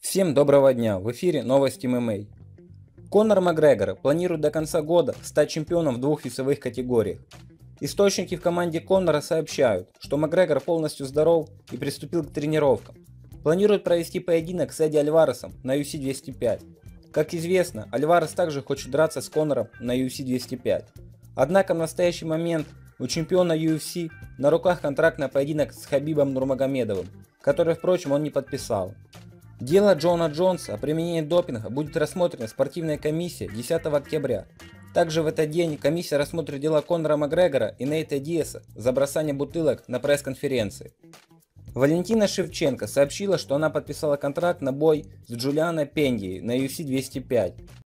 Всем доброго дня, в эфире новости ММА. Конор Макгрегор планирует до конца года стать чемпионом в двух весовых категориях. Источники в команде Конора сообщают, что Макгрегор полностью здоров и приступил к тренировкам. Планирует провести поединок с Эдди Альваресом на UFC 205. Как известно, Альварес также хочет драться с Конором на UFC 205. Однако в настоящий момент у чемпиона UFC на руках контракт на поединок с Хабибом Нурмагомедовым, который, впрочем, он не подписал. Дело Джона Джонса о применении допинга будет рассмотрено спортивной комиссией 10 октября. Также в этот день комиссия рассмотрит дело Конора Макгрегора и Нейта Диаса за бросание бутылок на пресс-конференции. Валентина Шевченко сообщила, что она подписала контракт на бой с Джулиано Пендией на UFC 205.